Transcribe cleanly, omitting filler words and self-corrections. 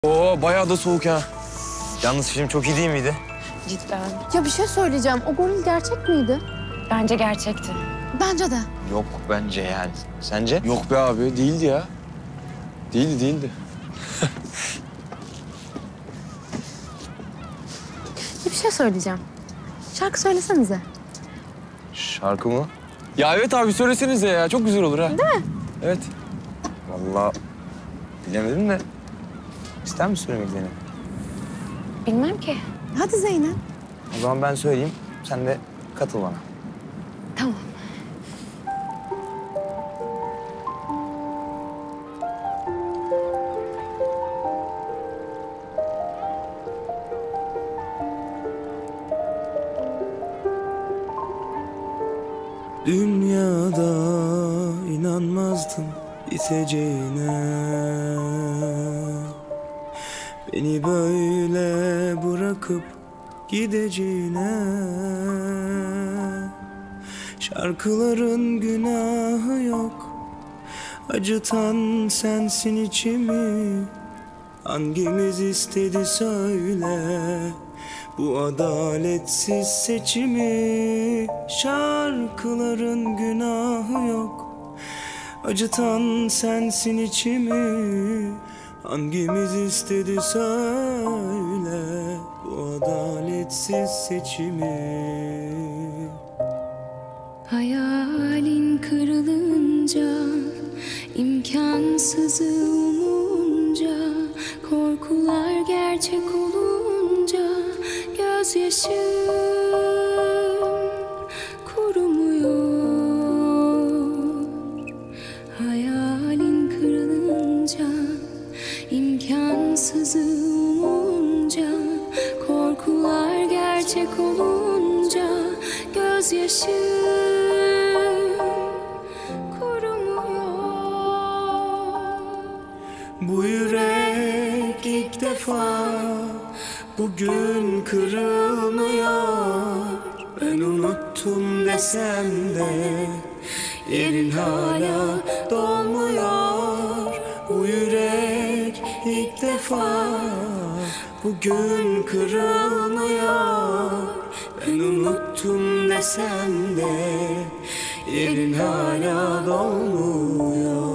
Oo bayağı da soğuk ha. Yalnız film çok iyi değil miydi? Cidden. Ya bir şey söyleyeceğim. O goril gerçek miydi? Bence gerçekti. Bence de. Yok bence yani. Sence? Yok be abi, değildi ya. Değildi. Ya bir şey söyleyeceğim. Şarkı söylesenize. Şarkı mı? Ya evet abi, söylesenize ya. Çok güzel olur ha. Değil mi? Evet. Vallahi bilemedim de. İster misin söylemek Zeynep? Bilmem ki. Hadi Zeynep. O zaman ben söyleyeyim. Sen de katıl bana. Tamam. Dünyada inanmazdım biteceğine, beni böyle bırakıp gideceğine. Şarkıların günahı yok, acıtan sensin içimi. Hangimiz istedi söyle bu adaletsiz seçimi? Şarkıların günahı yok, acıtan sensin içimi. Hangimiz istedi söyle bu adaletsiz seçimi? Hayalin kırılınca, imkansızı umunca, korkular gerçek olunca, gözyaşım kurumuyor. Hayalin kırılınca, imkansızı umunca, korkular gerçek olunca, gözyaşım kurumuyor. Bu yürek ilk defa bugün kırılmıyor. Ben unuttum desem de yerin hala dolmuyor. Bu yürek ilk defa bugün kırılmıyor. Ben unuttum desem de yerin hala dolmuyor.